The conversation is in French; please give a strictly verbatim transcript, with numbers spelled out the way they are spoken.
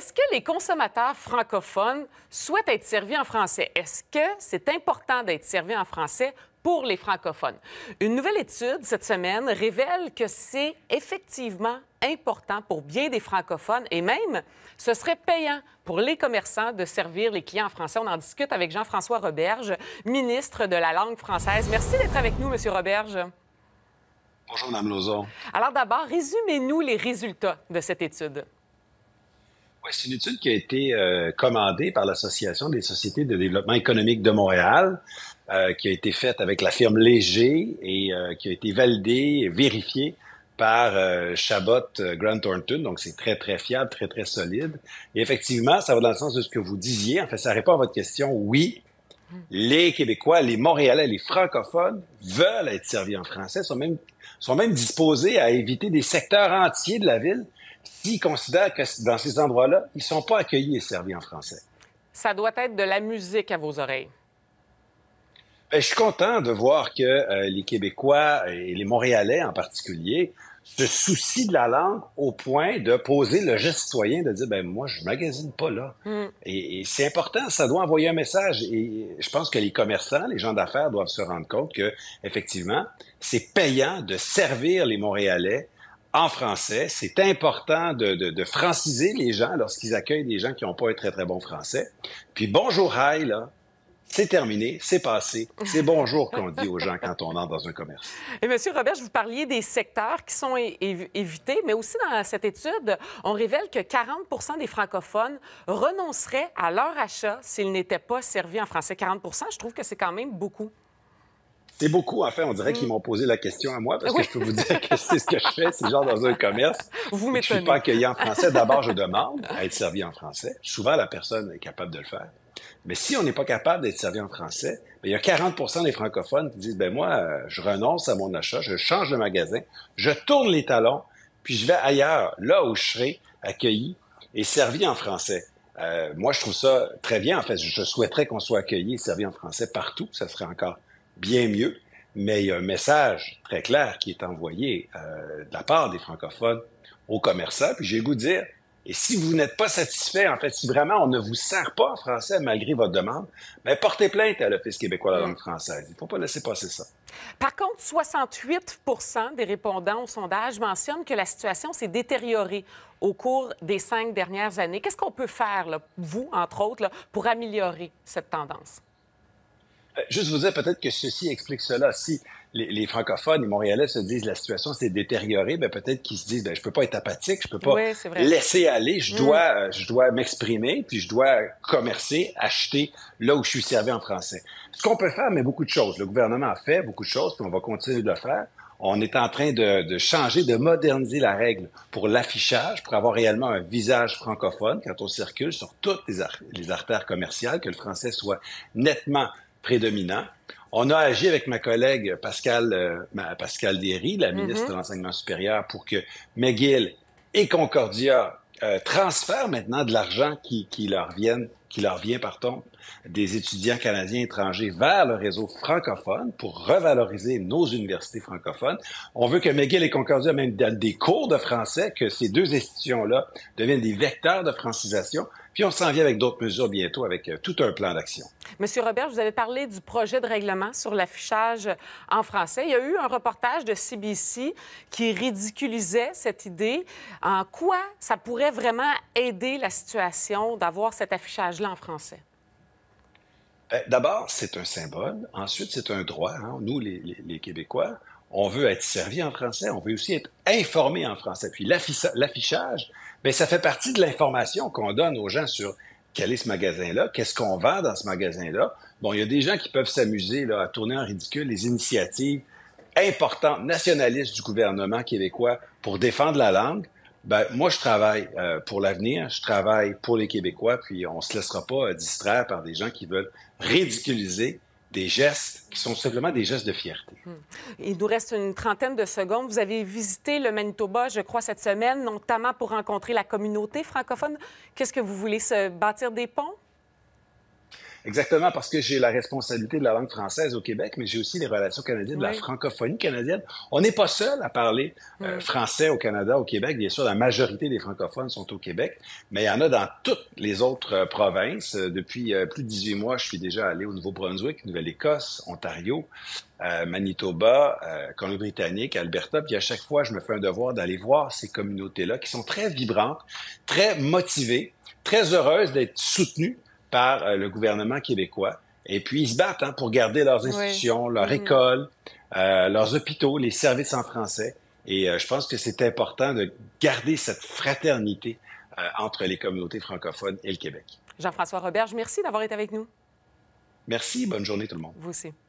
Est-ce que les consommateurs francophones souhaitent être servis en français? Est-ce que c'est important d'être servi en français pour les francophones? Une nouvelle étude cette semaine révèle que c'est effectivement important pour bien des francophones et même ce serait payant pour les commerçants de servir les clients en français. On en discute avec Jean-François Roberge, ministre de la langue française. Merci d'être avec nous, M. Roberge. Bonjour, Mme Lauzon. Alors d'abord, résumez-nous les résultats de cette étude. Oui, c'est une étude qui a été euh, commandée par l'Association des sociétés de développement économique de Montréal, euh, qui a été faite avec la firme Léger et euh, qui a été validée et vérifiée par euh, Chabot Grant Thornton. Donc, c'est très, très fiable, très, très solide. Et effectivement, ça va dans le sens de ce que vous disiez. En fait, ça répond à votre question. Oui, les Québécois, les Montréalais, les francophones veulent être servis en français, sont même, sont même disposés à éviter des secteurs entiers de la ville s'ils considèrent que dans ces endroits-là, ils ne sont pas accueillis et servis en français. Ça doit être de la musique à vos oreilles. Bien, je suis content de voir que euh, les Québécois et les Montréalais en particulier se soucient de la langue au point de poser le geste citoyen, de dire, ben moi, je magasine pas là. Mm. Et, et c'est important, ça doit envoyer un message. Et je pense que les commerçants, les gens d'affaires doivent se rendre compte que, effectivement, c'est payant de servir les Montréalais en français. C'est important de, de, de franciser les gens lorsqu'ils accueillent des gens qui n'ont pas un très, très bon français. Puis bonjour, hi, là. C'est terminé, c'est passé. C'est bonjour qu'on dit aux gens quand on entre dans un commerce. Et M. Robert, vous parliez des secteurs qui sont é évités, mais aussi dans cette étude, on révèle que quarante pour cent des francophones renonceraient à leur achat s'ils n'étaient pas servis en français. quarante pour cent, je trouve que c'est quand même beaucoup. C'est beaucoup, en fait. On dirait qu'ils m'ont posé la question à moi, parce que oui. Je peux vous dire que c'est ce que je fais. C'est genre dans un commerce. Vous m'étonnez. Je ne suis pas accueilli en français. D'abord, je demande à être servi en français. Souvent, la personne est capable de le faire. Mais si on n'est pas capable d'être servi en français, bien, il y a quarante pour cent des francophones qui disent, ben moi, je renonce à mon achat, je change de magasin, je tourne les talons, puis je vais ailleurs, là où je serai accueilli et servi en français. Euh, moi, je trouve ça très bien. En fait, je souhaiterais qu'on soit accueilli et servi en français partout. Ça serait encore bien mieux. Mais il y a un message très clair qui est envoyé euh, de la part des francophones aux commerçants. Puis j'ai le goût de dire, et si vous n'êtes pas satisfait, en fait, si vraiment on ne vous sert pas en français malgré votre demande, bien, portez plainte à l'Office québécois de la langue française. Il ne faut pas laisser passer ça. Par contre, soixante-huit pour cent des répondants au sondage mentionnent que la situation s'est détériorée au cours des cinq dernières années. Qu'est-ce qu'on peut faire, là, vous, entre autres, là, pour améliorer cette tendance? Juste vous dire peut-être que ceci explique cela. Si les, les francophones, les Montréalais se disent la situation s'est détériorée, bien peut-être qu'ils se disent ben je peux pas être apathique, je peux pas oui, laisser aller, je dois, mmh. je dois m'exprimer, puis je dois commercer, acheter là où je suis servi en français. Ce qu'on peut faire, mais beaucoup de choses. Le gouvernement a fait beaucoup de choses, puis on va continuer de le faire. On est en train de, de changer, de moderniser la règle pour l'affichage, pour avoir réellement un visage francophone quand on circule sur toutes les, ar les artères commerciales, que le français soit nettement prédominant. On a agi avec ma collègue Pascal, euh, Pascal Derry, la ministre mm-hmm. de l'Enseignement supérieur, pour que McGill et Concordia euh, transfèrent maintenant de l'argent qui, qui leur viennent, qui leur vient, pardon, des étudiants canadiens étrangers vers le réseau francophone pour revaloriser nos universités francophones. On veut que McGill et Concordia même donnent des cours de français, que ces deux institutions-là deviennent des vecteurs de francisation. Puis on s'en vient avec d'autres mesures bientôt, avec euh, tout un plan d'action. Monsieur Robert, vous avez parlé du projet de règlement sur l'affichage en français. Il y a eu un reportage de C B C qui ridiculisait cette idée. En quoi ça pourrait vraiment aider la situation d'avoir cet affichage-là en français? D'abord, c'est un symbole. Ensuite, c'est un droit. Hein. Nous, les, les, les Québécois, on veut être servi en français. On veut aussi être informé en français. Puis l'affichage, bien, ça fait partie de l'information qu'on donne aux gens sur quel est ce magasin-là, qu'est-ce qu'on vend dans ce magasin-là. Bon, il y a des gens qui peuvent s'amuser là, à tourner en ridicule les initiatives importantes, nationalistes du gouvernement québécois pour défendre la langue. Ben, moi, je travaille euh, pour l'avenir, je travaille pour les Québécois, puis on se laissera pas euh, distraire par des gens qui veulent ridiculiser des gestes qui sont simplement des gestes de fierté. Il nous reste une trentaine de secondes. Vous avez visité le Manitoba, je crois, cette semaine, notamment pour rencontrer la communauté francophone. Qu'est-ce que vous voulez, se bâtir des ponts? Exactement, parce que j'ai la responsabilité de la langue française au Québec, mais j'ai aussi les relations canadiennes, de la Oui. francophonie canadienne. On n'est pas seul à parler euh, Mm. français au Canada, au Québec. Bien sûr, la majorité des francophones sont au Québec, mais il y en a dans toutes les autres euh, provinces. Euh, depuis euh, plus de dix-huit mois, je suis déjà allé au Nouveau-Brunswick, Nouvelle-Écosse, Ontario, euh, Manitoba, euh, Colombie-Britannique, Alberta. Puis à chaque fois, je me fais un devoir d'aller voir ces communautés-là qui sont très vibrantes, très motivées, très heureuses d'être soutenues par euh, le gouvernement québécois. Et puis, ils se battent hein, pour garder leurs Oui. institutions, leurs Mm-hmm. écoles, euh, leurs hôpitaux, les services en français. Et euh, je pense que c'est important de garder cette fraternité euh, entre les communautés francophones et le Québec. Jean-François Roberge, merci d'avoir été avec nous. Merci, bonne journée tout le monde. Vous aussi.